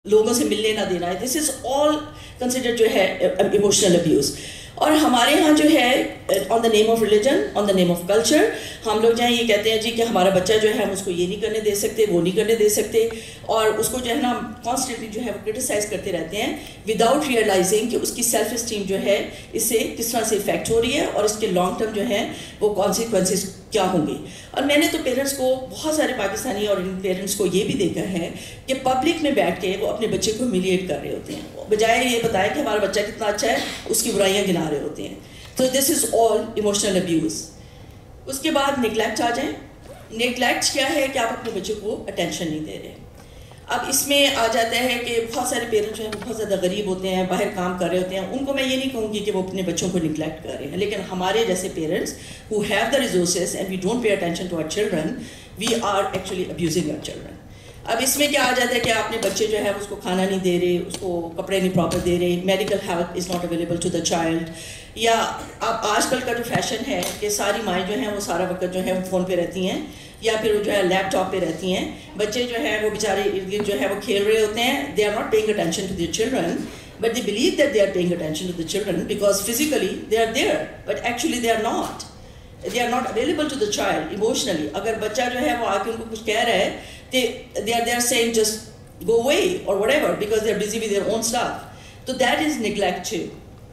لوگوں سے ملنے نہ دینا ہے. دس از آل کنسیڈرڈ جو ہے ایموشنل ابیوز. اور ہمارے ہاں جو ہے on the name of religion, on the name of culture, ہم لوگ جو ہیں یہ کہتے ہیں جی کہ ہمارا بچہ جو ہے ہم اس کو یہ نہیں کرنے دے سکتے, وہ نہیں کرنے دے سکتے, اور اس کو جو ہے نا کانسٹنٹلی جو ہے وہ کرٹیسائز کرتے رہتے ہیں وداؤٹ ریئلائزنگ کہ اس کی سیلف اسٹیم جو ہے اس سے کس طرح سے افیکٹ ہو رہی ہے اور اس کے لانگ ٹرم جو ہے وہ کانسیکوینسز کیا ہوں گے. اور میں نے تو پیرنٹس کو, بہت سارے پاکستانی اور انڈین پیرنٹس کو یہ بھی دیکھا ہے کہ پبلک میں بیٹھ کے وہ اپنے بچے کو ہیومیلیٹ کر رہے ہوتے ہیں, بجائے یہ بتائے کہ ہمارا بچہ کتنا اچھا ہے اس کی برائیاں گنا رہے ہوتے ہیں. تو this is all emotional abuse. اس کے بعد نیگلیکٹ آ جائیں. نیگلیکٹ کیا ہے کہ آپ اپنے بچے کو اٹینشن نہیں دے رہے. اب اس میں آ جاتا ہے کہ بہت سارے پیرنٹس جو ہیں بہت زیادہ غریب ہوتے ہیں, باہر کام کر رہے ہوتے ہیں, ان کو میں یہ نہیں کہوں گی کہ وہ اپنے بچوں کو نیگلیکٹ کر رہے ہیں, لیکن ہمارے جیسے parents who have the resources and we don't pay attention to our children, we are actually abusing our children. اب اس میں کیا آ جاتا ہے کہ آپ نے بچے جو ہے اس کو کھانا نہیں دے رہے, اس کو کپڑے نہیں پراپر دے رہے, medical help is not available to the child, یا اب آج کل کا جو فیشن ہے کہ ساری مائیں جو ہیں وہ سارا وقت جو ہے وہ فون پہ رہتی ہیں یا پھر وہ جو ہے لیپ ٹاپ پہ رہتی ہیں. بچے جو ہے وہ بیچارے ارد گرد جو ہے وہ کھیل رہے ہوتے ہیں. They are not paying attention to their children, but they believe that they are paying attention to the children because physically they are there, but actually they are not. They are not available to the child emotionally. اگر بچہ جو ہے وہ آ کے ان کو کچھ کہہ رہا ہے, they are saying just go away or whatever because they are busy with their own stuff. So that is neglect too.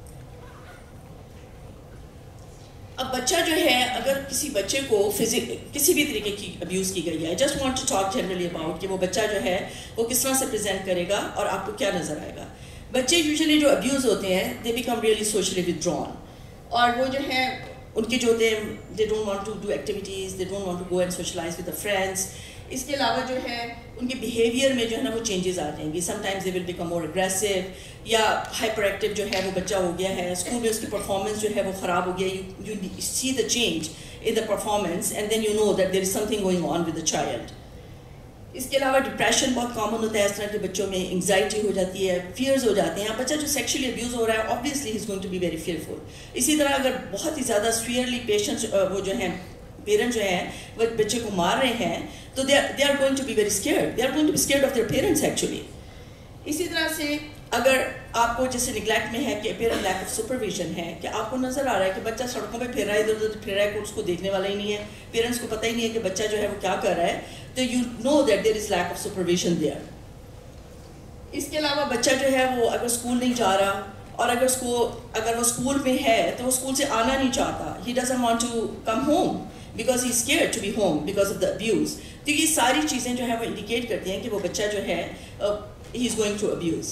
اب بچہ جو ہے اگر کسی بچے کو کسی بھی طریقے کی ابیوز کی گئی ہے, just want to talk generally about کہ وہ بچہ جو ہے وہ کس طرح سے پریزنٹ کرے گا اور آپ کو کیا نظر آئے گا. بچے یوزلی جو ابیوز ہوتے ہیں they become really socially withdrawn, اور وہ جو ہے ان کے جو ہوتے ہیں they don't want to do activities, they don't want to go and socialize with the friends. اس کے علاوہ جو ہے ان کے بیہیویئر میں جو ہے نا وہ چینجز آ جائیں گی. Sometimes they will become more aggressive, یا ہائپر ایکٹیو جو ہے وہ بچہ ہو گیا ہے, اسکول میں اس کی پرفارمنس جو ہے وہ خراب ہو گیا. You see the change in the performance and then you know that there is something going on with the child. اس کے علاوہ ڈپریشن بہت کامن ہوتا ہے اس طرح کے بچوں میں, انگزائٹی ہو جاتی ہے, فیئرز ہو جاتے ہیں. بچہ جو سیکشلی ابیوز ہو رہا ہے obviously he is going to be very fearful. اسی طرح اگر بہت ہی زیادہ سویئرلی پیشنٹس وہ جو ہیں پیرنٹ جو ہیں وہ بچے کو مار رہے ہیں تو they are going to be very scared, they are going to be scared of their parents actually. اسی طرح سے اگر آپ کو جیسے نگلیکٹ میں ہے کہ پیرنٹ لیک آف سپرویژن ہے, کہ آپ کو نظر آ رہا ہے کہ بچہ سڑکوں پہ پھر رہا ہے, ادھر ادھر پھر رہا ہے, اس کو دیکھنے والا ہی نہیں ہے, پیرنٹس کو پتہ ہی نہیں ہے کہ بچہ جو ہے وہ کیا کر رہا ہے, تو you know that there is lack of supervision there. اس کے علاوہ بچہ جو ہے وہ اگر اسکول نہیں جا رہا, اور اگر وہ اسکول میں ہے تو وہ اسکول سے آنا نہیں چاہتا, he doesn't want to come home because he is scared to be home because of the abuse. تو یہ ساری چیزیں جو ہیں وہ انڈیکیٹ کرتی ہیں کہ وہ بچہ جو ہے he is going to abuse.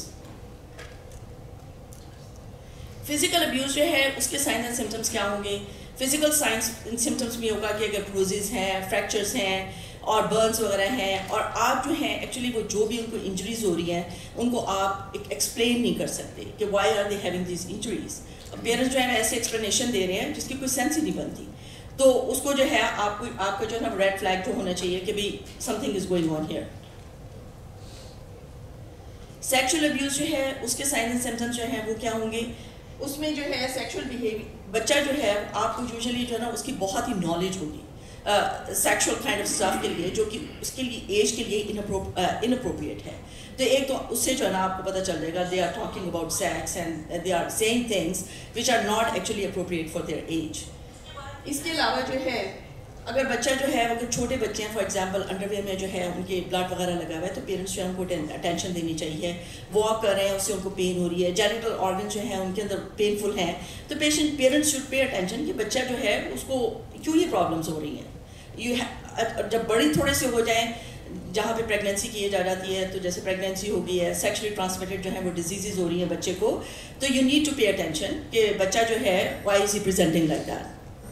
Physical abuse جو ہے اس کے سائنس اینڈ سمٹمس کیا ہوں گے. فزیکل سائنس سمٹمس میں ہوگا کہ اگر بروزز ہیں, فریکچرز ہیں اور برنس وغیرہ ہیں, اور آپ جو ہیں ایکچولی وہ جو بھی ان کو انجریز ہو رہی ہیں ان کو آپ ایکسپلین نہیں کر سکتے کہ why are they having these injuries. Parents جو ہے ایسے ایکسپلینیشن دے رہے ہیں جس کی کوئی سینس ہی نہیں بنتی, تو اس کو جو ہے آپ کا جو ہے نا ریڈ فلیگ جو ہونا چاہیے کہ بھائی something is going on here. Sexual abuse جو ہے اس کے سائنس اینڈ سمٹمس جو ہیں وہ کیا ہوں گے. اس میں جو ہے سیکشل بیہیویئر, بچہ جو ہے آپ کو یوزلی جو ہے نا اس کی بہت ہی نالج ہوگی سیکشل کائنڈ آف اسٹف کے لیے, جو کہ اس کے لیے ایج کے لیے اناپروپریٹ ہے. تو ایک تو اس سے جو ہے نا آپ کو پتہ چل جائے گا they are talking about sex and they are seeing things which are not actually appropriate for their age. اس کے علاوہ جو ہے اگر بچہ جو ہے اگر چھوٹے بچے ہیں, فار ایگزامپل انڈر ویئر میں جو ہے ان کے بلڈ وغیرہ لگا ہوا ہے, تو پیرنٹس جو ہے ان کو اٹینشن دینی چاہیے. واک کر رہے ہیں اس سے ان کو پین ہو رہی ہے, جینیٹل آرگن جو ہیں ان کے اندر پینفل ہیں, تو پیرنٹس شوڈ پے اٹینشن کہ بچہ جو ہے اس کو کیوں یہ پرابلمس ہو رہی ہیں. جب بڑی تھوڑے سے ہو جائیں جہاں پہ پریگنینسی کی جا جاتی ہے, تو جیسے پریگنینسی ہو گئی ہے, سیکشلی ٹرانسمیٹڈ جو ہے وہ ڈیزیزز ہو رہی ہیں بچے کو, تو you need to pay attention کہ بچہ جو ہے why is he presenting like that.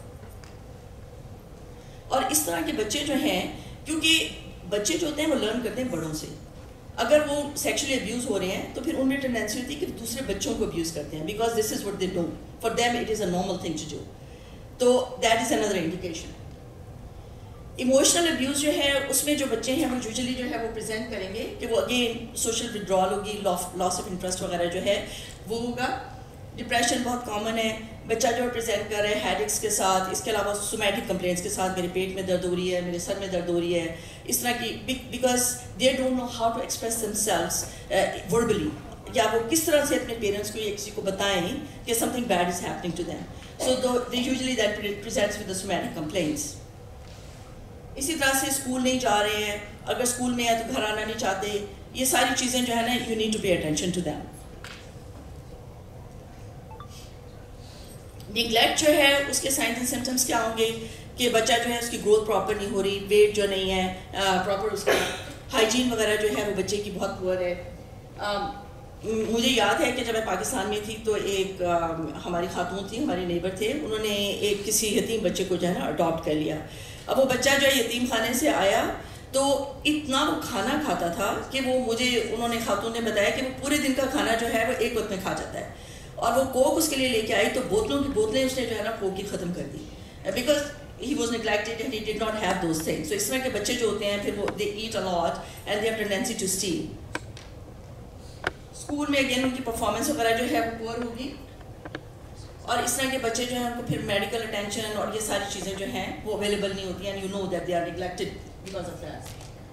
اور اس طرح کے بچے جو ہیں, کیونکہ بچے جو ہوتے ہیں وہ لرن کرتے ہیں بڑوں سے, اگر وہ سیکشلی ابیوز ہو رہے ہیں تو پھر ان میں ٹینڈنسی ہوتی ہے کہ دوسرے بچوں کو ابیوز کرتے ہیں because this is what they know, for them it is a normal thing to do. تو that is another indication. Emotional abuse جو ہے اس میں جو بچے ہیں وہ یوزلی جو ہے وہ پریزنٹ کریں گے کہ وہ اگین سوشل ودرال ہوگی, لاس آف انٹرسٹ وغیرہ جو ہے وہ ہوگا. ڈپریشن بہت کامن ہے, بچہ جو پریزنٹ کر رہے ہیں ہیڈکس کے ساتھ, اس کے علاوہ سومیٹک کمپلینٹس کے ساتھ, میرے پیٹ میں درد ہو رہی ہے, میرے سر میں درد ہو رہی ہے, اس طرح کی, because they don't know how to express themselves verbally, یا وہ کس طرح سے اپنے پیرنٹس کو یا کسی کو بتائیں کہ something bad is happening to them. So they usually that presents with the somatic complaints. اسی طرح سے اسکول نہیں جا رہے ہیں, اگر اسکول میں ہے تو گھر آنا نہیں چاہتے, یہ ساری چیزیں جو ہے نا you need to pay attention to them. Neglect جو ہے اس کے سائنس اینڈ سمپٹمس کیا ہوں گے کہ بچہ جو ہے اس کی گروتھ پراپر نہیں ہو رہی, ویٹ جو نہیں ہے پراپر, اس کا ہائیجین وغیرہ جو ہے وہ بچے کی بہت پور ہے. مجھے یاد ہے کہ جب میں پاکستان میں تھی تو ایک ہماری خاتون تھی, ہمارے نیبر تھے, انہوں نے ایک کسی یتیم بچے کو جو ہے نا اڈاپٹ کر لیا. اب وہ بچہ جو ہے یتیم خانے سے آیا تو اتنا وہ کھانا کھاتا تھا کہ وہ مجھے انہوں نے خاتون نے بتایا کہ وہ پورے دن کا کھانا جو ہے وہ ایک وقت میں کھا جاتا ہے. اور وہ کوک اس کے لیے لے کے آئی تو بوتلوں کی بوتلیں اس نے جو ہے نا کوک کی ختم کر دی, because he was neglected and he did not have those things. So اس طرح کے بچے جو ہوتے ہیں پھر وہ they eat a lot and they have tendency to steal. School میں اگین ان کی پرفارمنس وغیرہ جو ہے وہ پور ہوگی, اور اس طرح کے بچے جو ہیں ان کو پھر میڈیکل اٹینشن اور یہ ساری چیزیں جو ہیں وہ اویلیبل نہیں ہوتی ہیں, and you know that they are neglected because of that.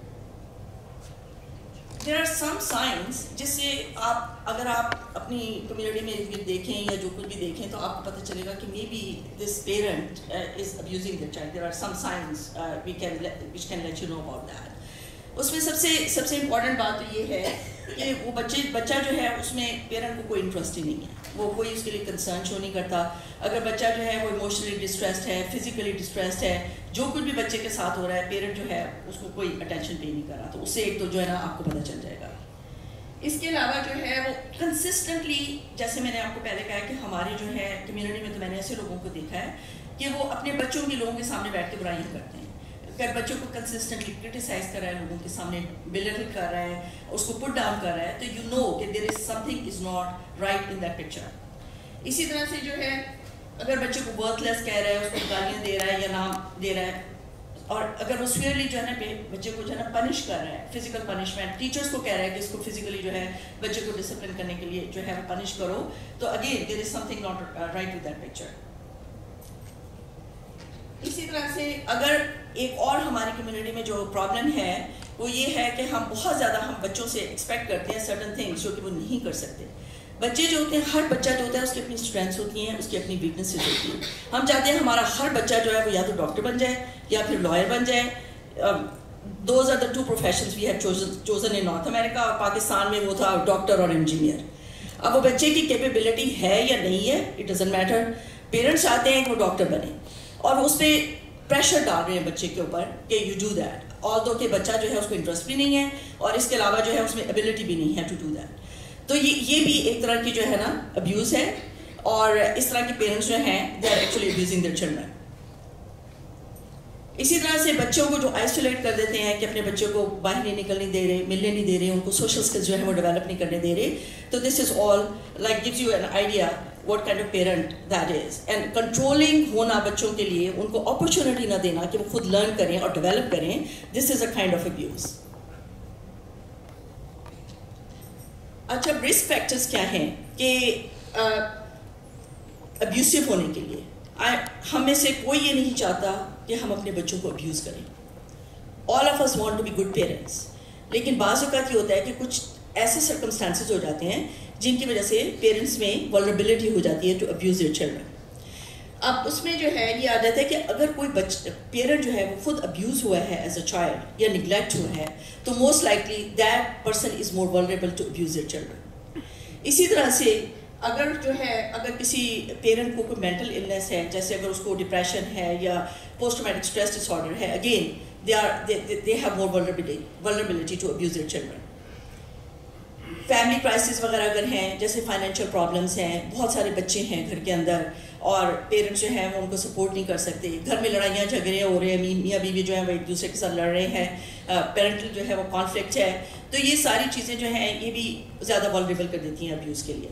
There are some signs جس سے اگر آپ اپنی کمیونٹی میں دیکھیں یا جو کچھ بھی دیکھیں تو آپ کو پتہ چلے گا کہ maybe this parent is abusing their child. There are some signs which can let you know about that. اس میں سب سے امپورٹنٹ بات تو یہ ہے کہ وہ بچہ جو ہے اس میں پیرنٹ کو کوئی انٹرسٹ ہی نہیں ہے, وہ کوئی اس کے لیے کنسرن شو نہیں کرتا. اگر بچہ جو ہے وہ ایموشنلی ڈسٹریسڈ ہے, فزیکلی ڈسٹریسڈ ہے, جو کچھ بھی بچے کے ساتھ ہو رہا ہے, پیرنٹ جو ہے اس کو کوئی اٹینشن پے نہیں کر رہا, تو اس سے ایک تو جو ہے نا آپ کو پتہ چل جائے گا. اس کے علاوہ جو ہے وہ کنسسٹنٹلی, جیسے میں نے آپ کو پہلے کہا کہ ہمارے جو ہے کمیونٹی میں تو میں نے ایسے لوگوں کو دیکھا ہے کہ وہ اپنے بچوں کے لوگوں کے سامنے بیٹھ کے برائیاں کرتے ہیں, اگر بچوں کو کنسسٹنٹلی کرٹیسائز کر رہا ہے, لوگوں کے سامنے بلیٹل کر رہا ہے, اس کو پٹ ڈاؤن کر رہا ہے, تو یو نو کہ there is something is not right in that picture. اسی طرح سے جو ہے اگر بچے کو ورتھ لیس کہہ رہا ہے, اس کو گالیاں دے رہا ہے یا نام دے رہا ہے, اور اگر وہ سویئرلی جو ہے نا بچے کو جو ہے نا پنش کر رہا ہے, فزیکل پنشمنٹ, ٹیچرس کو کہہ رہا ہے کہ اس کو فزیکلی جو ہے بچے کو ڈسپلن کرنے کے لیے جو ہے وہ پنش کرو, تو again there is something not right with that picture. اسی طرح سے اگر ایک اور ہماری کمیونٹی میں جو پرابلم ہے وہ یہ ہے کہ ہم بہت زیادہ ہم بچوں سے ایکسپیکٹ کرتے ہیں سرٹن تھنگس جو کہ وہ نہیں کر سکتے. بچے جو ہوتے ہیں, ہر بچہ جو ہوتا ہے اس کی اپنی اسٹرینتھس ہوتی ہیں, اس کی اپنی ویکنیسز ہوتی ہیں. ہم چاہتے ہیں ہمارا ہر بچہ جو ہے وہ یا تو ڈاکٹر بن جائے یا پھر لائر بن جائے. Those are the two professions we have chosen in North America. اور پاکستان میں وہ تھا ڈاکٹر اور انجینئر. اب وہ بچے کی کیپیبلٹی ہے یا نہیں ہے, اٹ ڈزنٹ میٹر. پیرنٹس چاہتے ہیں کہ وہ ڈاکٹر بنے اور اس پہ پریشر ڈال رہے ہیں بچے کے اوپر کہ یو ڈو دیٹ, آلدو کہ بچہ جو ہے اس کو انٹرسٹ بھی نہیں ہے اور اس کے علاوہ جو ہے اس میں ایبلٹی بھی نہیں ہے ٹو ڈو دیٹ. تو یہ بھی ایک طرح کی جو ہے نا ابیوز ہے, اور اس طرح کے پیرنٹس جو ہیں they are actually abusing their children. اسی طرح سے بچوں کو جو آئسولیٹ کر دیتے ہیں کہ اپنے بچوں کو باہر نہیں نکلنے دے رہے, ملنے نہیں دے رہے, ان کو سوشل اسکلز جو ہے وہ ڈیولپ نہیں کرنے دے رہے. تو this is all like gives you an idea what kind of parent that is. And controlling ہونا بچوں کے لیے, ان کو opportunity نہ دینا کہ وہ خود لرن کریں اور ڈیولپ کریں, this is a kind of abuse. اچھا, رسک فیکٹرز کیا ہیں کہ ابیوسو ہونے کے لیے؟ ہم میں سے کوئی یہ نہیں چاہتا کہ ہم اپنے بچوں کو ابیوز کریں. all of us want to be good parents, لیکن بعض اوقات یہ ہوتا ہے کہ کچھ ایسے سرکمسٹانسز ہو جاتے ہیں جن کی وجہ سے پیرنٹس میں ولنریبلٹی ہو جاتی ہے ٹو ابیوز دیئر چلڈرن. اب اس میں جو ہے یہ عادت ہے کہ اگر کوئی پیرنٹ جو ہے وہ خود ابیوز ہوا ہے ایز اے چائلڈ یا نگلیکٹ ہوا ہے, تو most likely that person is more vulnerable to abuse their children. اسی طرح سے اگر کسی پیرنٹ کو کوئی مینٹل النس ہے, جیسے اگر اس کو ڈپریشن ہے یا post traumatic stress disorder ہے, again they have more vulnerability to abuse their children. Family crisis وغیرہ اگر ہیں, جیسے فائنینشیل پرابلمس ہیں, بہت سارے بچے ہیں گھر کے اندر اور پیرنٹس جو ہیں وہ ان کو سپورٹ نہیں کر سکتے, گھر میں لڑائیاں جھگڑے ہو رہے ہیں, میاں بیوی جو ہیں وہ ایک دوسرے کے ساتھ لڑ رہے ہیں, پیرنٹل جو ہے وہ کانفلکٹ ہے, تو یہ ساری چیزیں جو ہیں یہ بھی زیادہ والنریبل کر دیتی ہیں ابیوز کے لیے.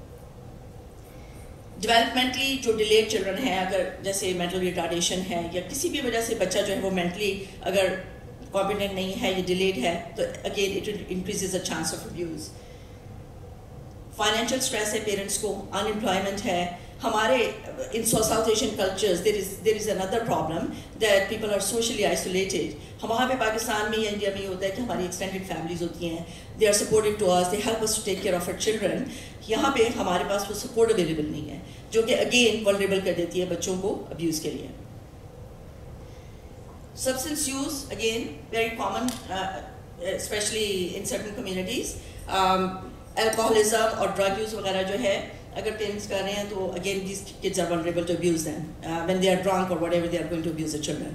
ڈیولپمنٹلی جو ڈیلیڈ چلڈرن ہیں, اگر جیسے مینٹل ریٹارڈیشن ہے یا کسی بھی وجہ سے بچہ جو ہے وہ مینٹلی اگر کمپیٹنٹ نہیں ہے یا ڈیلیڈ ہے, تو again it increases a chance of abuse. Financial stress ہے پیرنٹس کو, ان امپلائمنٹ ہے, ہمارے in South Asian cultures there is another problem that people are socially isolated. وہاں پہ پاکستان میں یا انڈیا میں یہ ہوتا ہے کہ ہماری ایکسٹینڈیڈ فیملیز ہوتی ہیں, they are supportive to us, they help us to take care of our children. یہاں پہ ہمارے پاس وہ سپورٹ اویلیبل نہیں ہے, جو کہ اگین ولنریبل کر دیتی ہے بچوں کو ابیوز کے لیے. Substance use, again, very common, especially in certain communities. Alcoholism or drug use وغیرہ جو ہے اگر پیرنٹس کر رہے ہیں تو again these kids are vulnerable to abuse them when they are drunk or whatever they are going to abuse the children.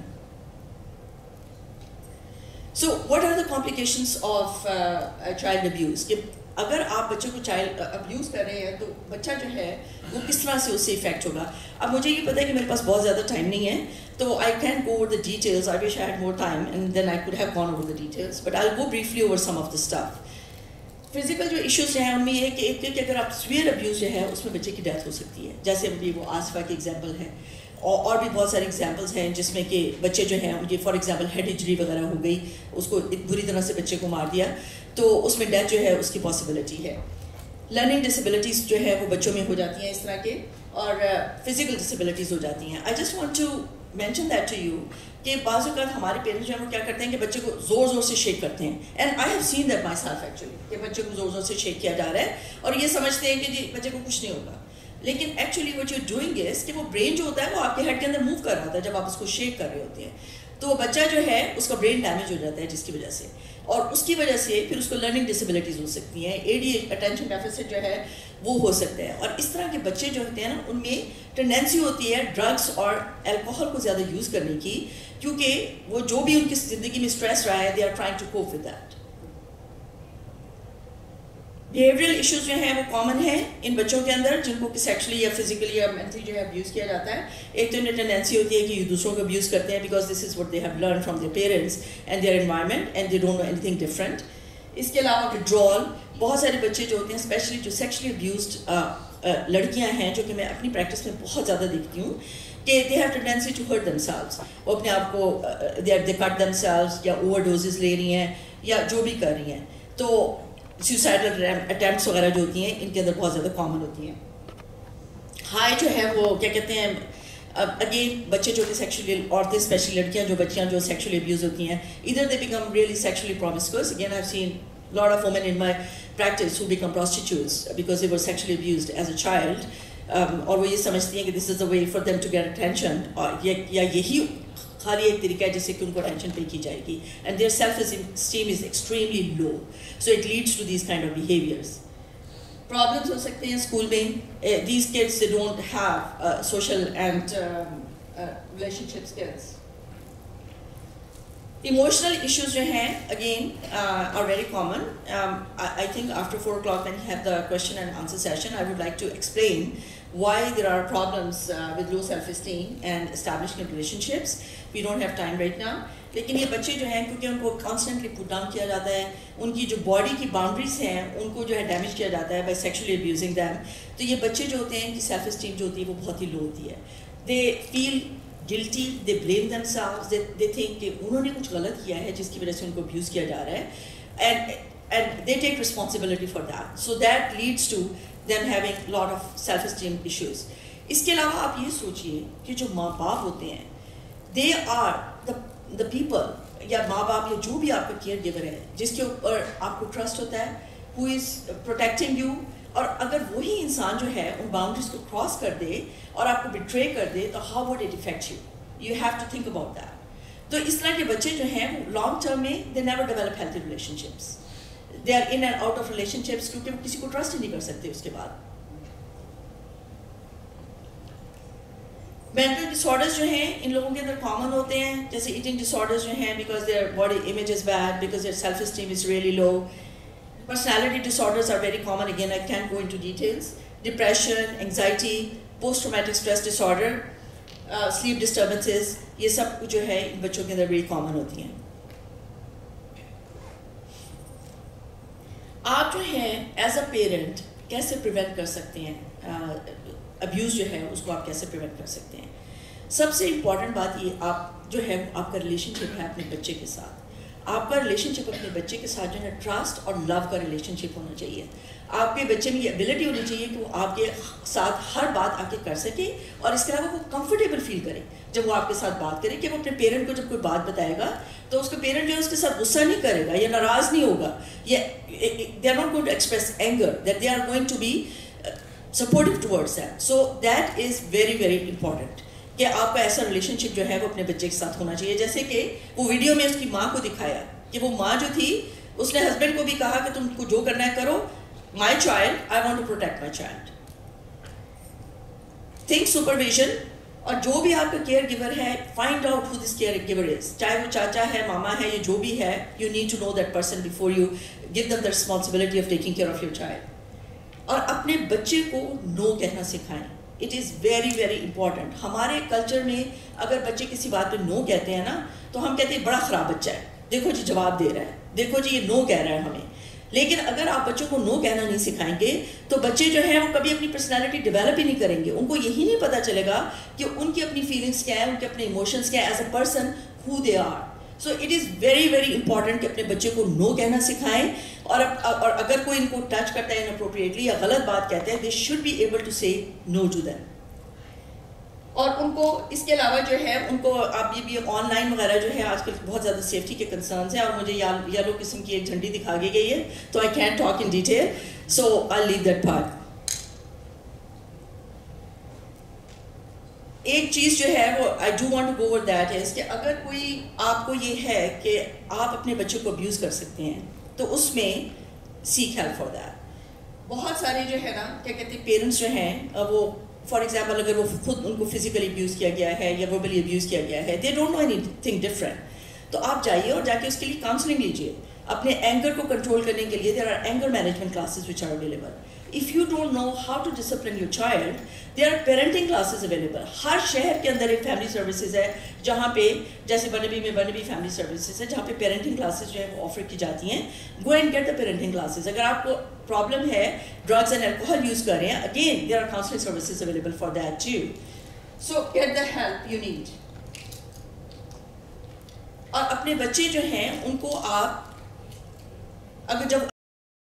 So what are the complications of child abuse? کہ اگر آپ بچوں کو چائلڈ ابیوز کر رہے ہیں تو بچہ جو ہے وہ کس طرح سے اس سے افیکٹ ہوگا. اب مجھے یہ پتا ہے کہ میرے پاس بہت زیادہ ٹائم نہیں ہے, تو I can't go over the details. I wish I had more time and then I could have gone over the details, but I'll go briefly over some of the stuff. Physical جو issues ہیں ان میں یہ کہ ایک کہ اگر آپ سویئر ابیوز جو ہے اس میں بچے کی ڈیتھ ہو سکتی ہے, جیسے ابھی وہ آصفہ کی ایگزامپل ہے, اور بھی بہت سارے ایگزامپلس ہیں جس میں کہ بچے جو ہیں ان کی فار ایگزامپل ہیڈ انجری وغیرہ ہو گئی, اس کو بری طرح سے بچے کو مار دیا, تو اس میں ڈیتھ جو ہے اس کی پاسبلٹی ہے. لرننگ ڈسیبلٹیز جو ہے وہ بچوں میں ہو جاتی ہیں اس طرح کے, اور فزیکل ڈسیبلٹیز ہو جاتی ہیں. I just want to mention that to you کہ بعض اوقات ہمارے پیرنٹس جو ہیں وہ کیا کرتے ہیں کہ بچے کو زور زور سے شیک کرتے ہیں, and I have seen that myself actually, کہ بچے کو زور زور سے شیک کیا جا رہا ہے اور یہ سمجھتے ہیں کہ جی بچے کو کچھ نہیں ہوگا, لیکن actually what you doing is کہ وہ برین جو ہوتا ہے وہ آپ کے ہیڈ کے اندر موو کر رہا ہوتا ہے جب آپ اس کو شیک کر رہے ہوتے ہیں, تو بچہ جو ہے اس کا برین ڈیمیج ہو جاتا ہے جس کی وجہ سے, اور اس کی وجہ سے پھر اس کو لرننگ ڈسیبلٹیز ہو سکتی ہیں, ADHD اٹینشن ڈیفیسٹ جو ہے وہ ہو سکتا ہے. اور اس طرح کے بچے جو ہوتے ہیں نا ان میں ٹینڈنسی ہوتی ہے ڈرگس اور الکوہل کو زیادہ یوز کرنے کی, کیونکہ وہ جو بھی ان کی زندگی میں اسٹریس رہا ہے they are trying to cope with that. Behavioural issues جو ہیں وہ کامن ہیں ان بچوں کے اندر جن کو سیکشلی یا فزیکلی یا مینٹلی جو ہے ابیوز کیا جاتا ہے. ایک تو انہیں ٹینڈنسی ہوتی ہے کہ یہ دوسروں کو ابیوز کرتے ہیں because this is what they have learn from their parents and their environment and they don't know anything different. اس کے علاوہ وڈرول, بہت سارے بچے جو ہوتے ہیں اسپیشلی جو سیکشلی ابیوزڈ لڑکیاں ہیں جو کہ میں اپنی پریکٹس میں بہت زیادہ دیکھتی ہوں کہ they have tendency to hurt themselves, وہ اپنے آپ کو دے کٹ دیم سیلوز یا اوور ڈوزز لے رہی ہیں یا جو بھی کر رہی ہیں, تو سوسائڈل اٹیمپٹس وغیرہ جو ہوتی ہیں ان کے اندر بہت زیادہ کامن ہوتی ہیں. ہائی جو ہے وہ کیا کہتے ہیں, اگین بچے جو کہ سیکشولی, عورتیں اسپیشلی لڑکیاں جو بچیاں جو سیکشولی ابیوز ہوتی ہیں, ادھر they become really sexually promiscuous. Again I have seen lot of women in my practice who become prostitutes because they were sexually abused as a child, اور وہ یہ سمجھتی ہیں کہ this is the way for them to get attention, یا یہی خالی ایک طریقہ ہے جس سے کہ ان کو اٹینشن پے کی جائے گی, and their self esteem is extremely low, so it leads to these kind of behaviours. Problems ہو سکتے ہیں اسکول میں, these kids they don't have social and relationship skills. Emotional issues جو ہیں again are very common. I think after 4 o'clock when you have the question and answer session, I would like to explain why there are problems with low self-esteem and establishing relationships. We don't have time right now. لیکن یہ بچے جو ہیں کیونکہ ان کو constantly put down کیا جاتا ہے, ان کی جو باڈی کی باؤنڈریز ہیں ان کو جو ہے ڈیمیج کیا جاتا ہے بائی سیکشولی ابیوزنگ دیم, تو یہ بچے جو ہوتے ہیں ان کی سیلف اسٹیم جو ہوتی ہے وہ بہت ہی لو ہوتی ہے. They feel guilty, they blame themselves, they think کہ انہوں نے کچھ غلط کیا ہے جس کی وجہ سے ان کو ابیوز کیا جا رہا ہے, and they take responsibility for that, so that leads to them having lot of self esteem issues. اس کے علاوہ آپ یہ سوچیے کہ جو ماں باپ ہوتے ہیں دے آر دا پیپل, یا ماں باپ یا جو بھی آپ کا کیئر گیور ہے جس کے اوپر آپ کو ٹرسٹ ہوتا ہے, ہو از پروٹیکٹنگ یو, اور اگر وہی انسان جو ہے ان باؤنڈریز کو کراس کر دے اور آپ کو بٹرے کر دے تو how would it affect you, you have to think about that. تو اس طرح کے بچے جو ہیں وہ لانگ ٹرم میں they never develop healthy relationships, they are in and out of relationships کیونکہ وہ کسی کو ٹرسٹ ہی نہیں کر سکتے اس کے بعد. مینٹل ڈس آرڈرز جو ہیں ان لوگوں کے اندر کامن ہوتے ہیں, جیسے ایٹنگ ڈس آرڈرز جو ہیں because their body image is bad, because their self esteem is really low. Personality disorders are very common. Again, I can't go into details. Depression, anxiety, post-traumatic stress disorder, sleep disturbances, یہ سب جو ہے ان بچوں کے اندر بڑی common ہوتی ہیں. آپ جو ہیں ایز اے پیرنٹ کیسے پریونٹ کر سکتے ہیں ابیوز جو ہے اس کو آپ کیسے پریونٹ کر سکتے ہیں؟ سب سے امپورٹنٹ بات یہ آپ جو ہے آپ کا ریلیشن شپ ہے اپنے بچے کے ساتھ. آپ کا ریلیشن شپ اپنے بچے کے ساتھ جو ہے ٹرسٹ اور لو کا ریلیشن شپ ہونا چاہیے. آپ کے بچے میں یہ ایبلٹی ہونی چاہیے کہ وہ آپ کے ساتھ ہر بات آ کے کر سکے, اور اس کے علاوہ وہ کمفرٹیبل فیل کرے جب وہ آپ کے ساتھ بات کرے, کہ وہ اپنے پیرنٹ کو جب کوئی بات بتائے گا تو اس کا پیرنٹ جو ہے اس کے ساتھ غصہ نہیں کرے گا یا ناراض نہیں ہوگا, یا they are not going to express anger, that they are going to be supportive towards that. So that is very very important کہ آپ کا ایسا ریلیشن شپ جو ہے وہ اپنے بچے کے ساتھ ہونا چاہیے. جیسے کہ وہ ویڈیو میں اس کی ماں کو دکھایا کہ وہ ماں جو تھی اس نے ہسبینڈ کو بھی کہا کہ تم کو جو کرنا ہے کرو, my child I want to protect my child. Think supervision, اور جو بھی آپ کا کیئر گیور ہے, find out who this caregiver is, چاہے وہ چاچا ہے, ماما ہے, یا جو بھی ہے, you need to know that person before you give them the responsibility of taking care of your child. اور اپنے بچے کو نو کہنا سکھائیں. It is very very important. ہمارے کلچر میں اگر بچے کسی بات پہ نو کہتے ہیں نا تو ہم کہتے ہیں بڑا خراب بچہ ہے, دیکھو جی جواب دے رہا ہے, دیکھو جی یہ نو کہہ رہا ہے ہمیں. لیکن اگر آپ بچوں کو نو کہنا نہیں سکھائیں گے تو بچے جو ہیں وہ کبھی اپنی پرسنالٹی ڈیولپ ہی نہیں کریں گے. ان کو یہی نہیں پتہ چلے گا کہ ان کی اپنی فیلنگس کیا ہیں, ان کے اپنے ایموشنس کیا ہیں as a person who they are. So it is very very important کہ اپنے بچے کو نو کہنا سکھائیں, اور اگر کوئی ان کو ٹچ کرتا ہے اناپروپریٹلی یا غلط بات کہتے ہیں, they should be able to say no to them. اور ان کو اس کے علاوہ جو ہے ان کو آپ یہ بھی آن لائن وغیرہ جو ہے آج کل بہت زیادہ سیفٹی کے کنسرنس ہیں, اور مجھے یلو قسم کی ایک جھنڈی دکھا دی گئی ہے تو I can't talk in detail, so I leave that part. ایک چیز جو ہے وہ I do want to go over that is کہ اگر کوئی آپ کو یہ ہے کہ آپ اپنے بچے کو ابیوز کر سکتے ہیں تو اس میں سیک ہیلپ فار دیٹ. بہت سارے جو ہے نا کیا کہتے ہیں پیرنٹس جو ہیں وہ فار ایگزامپل اگر وہ خود ان کو فزیکلی ابیوز کیا گیا ہے یا وربلی ابیوز کیا گیا ہے, they don't know anything different, تو آپ جائیے اور جا کے اس کے لیے کاؤنسلنگ لیجیے. اپنے اینگر کو کنٹرول کرنے کے لیے there are anger management classes which are available. If you don't know how to discipline your child, there are parenting classes available. ہر شہر کے اندر ایک فیملی سروسز ہے جہاں پہ, جیسے بنبی میں بنبی فیملی سروسز ہے جہاں پہ پیرنٹنگ کلاسز جو ہے وہ آفر کی جاتی ہیں. Go and get the parenting classes. اگر آپ کو پرابلم ہے ڈرگس اینڈ الکوہل یوز کر رہے ہیں, again there are counselling services available for that too. So get the help you need. اور اپنے بچے جو ہیں ان کو آپ اگر جب